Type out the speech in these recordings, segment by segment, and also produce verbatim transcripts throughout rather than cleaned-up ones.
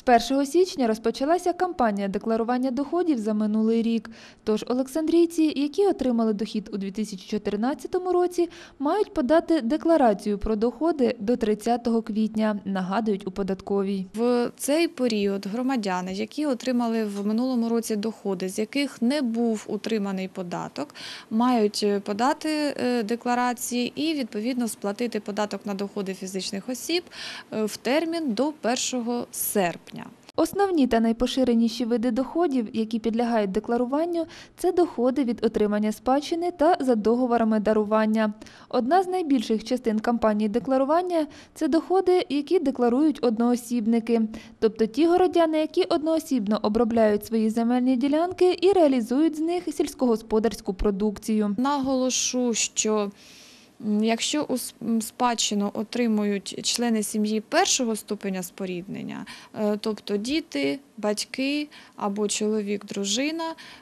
першого січня розпочалася кампанія декларування доходів за минулий рік. Тож олександрійці, які отримали дохід у дві тисячі чотирнадцятому році, мають подати декларацію про доходи до тридцятого квітня, нагадують у податковій. В цей період громадяни, які отримали в минулому році доходи, з яких не був утриманий податок, мають подати декларації і, відповідно, сплатити податок на доходи фізичних осіб в термін до першого серпня. Основні та найпоширеніші види доходів, які підлягають декларуванню, це доходи від отримання спадщини та за договорами дарування. Одна з найбільших частин кампанії декларування – це доходи, які декларують одноосібники, тобто ті городяни, які одноосібно обробляють свої земельні ділянки і реалізують з них сільськогосподарську продукцію. Наголошу, що якщо у спадщину отримують члени сім'ї першого ступеня споріднення, тобто діти, батьки або чоловік, дружина,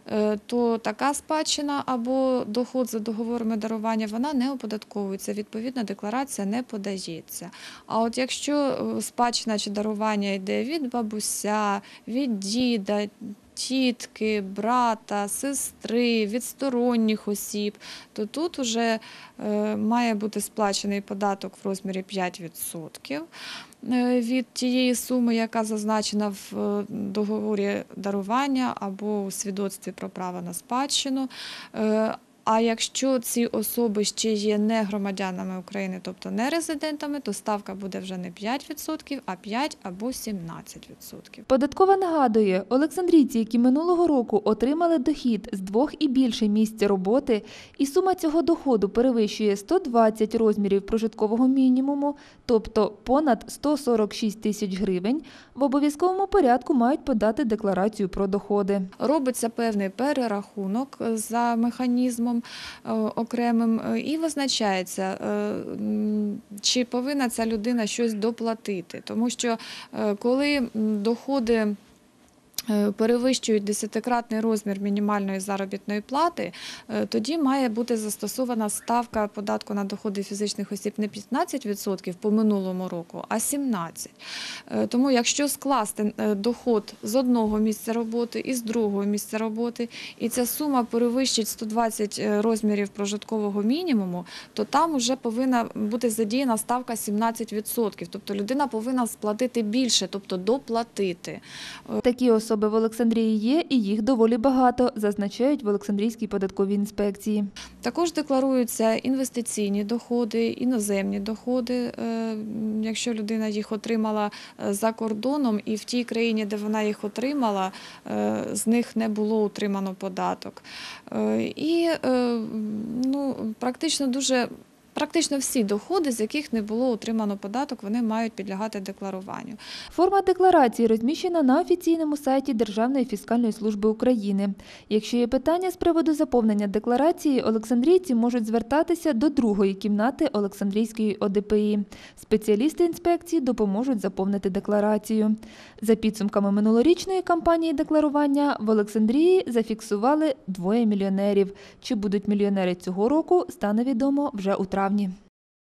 то така спадщина або доход за договорами дарування, вона не оподатковується, відповідна декларація не подається. А от якщо спадщина чи дарування йде від бабуся, від діда, тітки, брата, сестри, від сторонніх осіб, то тут вже має бути сплачений податок в розмірі п'ять відсотків від тієї суми, яка зазначена в договорі дарування або у свідоцтві про право на спадщину. А якщо ці особи ще є не громадянами України, тобто не резидентами, то ставка буде вже не п'ять відсотків, а п'ять або сімнадцять відсотків. Податкова нагадує, олександрійці, які минулого року отримали дохід з двох і більше місць роботи, і сума цього доходу перевищує сто двадцять розмірів прожиткового мінімуму, тобто понад сто сорок шість тисяч гривень, в обов'язковому порядку мають подати декларацію про доходи. Робиться певний перерахунок за механізмом окремим і визначається, чи повинна ця людина щось доплатити. Тому що коли доходи перевищують десятикратний розмір мінімальної заробітної плати, тоді має бути застосована ставка податку на доходи фізичних осіб не п'ятнадцять відсотків по минулому року, а сімнадцять відсотків. Тому якщо скласти доход з одного місця роботи і з другого місця роботи, і ця сума перевищить сто двадцять розмірів прожиткового мінімуму, то там вже повинна бути задіяна ставка сімнадцять відсотків. Тобто людина повинна сплатити більше, тобто доплатити. Такі особи в Олександрії є, і їх доволі багато, зазначають в Олександрійській податковій інспекції. Також декларуються інвестиційні доходи, іноземні доходи. Якщо людина їх отримала за кордоном і в тій країні, де вона їх отримала, з них не було утримано податок. І ну, практично дуже Практично всі доходи, з яких не було утримано податок, вони мають підлягати декларуванню. Форма декларації розміщена на офіційному сайті Державної фіскальної служби України. Якщо є питання з приводу заповнення декларації, олександрійці можуть звертатися до другої кімнати Олександрійської О Де Пе І. Спеціалісти інспекції допоможуть заповнити декларацію. За підсумками минулорічної кампанії декларування в Олександрії зафіксували двоє мільйонерів. Чи будуть мільйонери цього року, стане відомо вже у травні.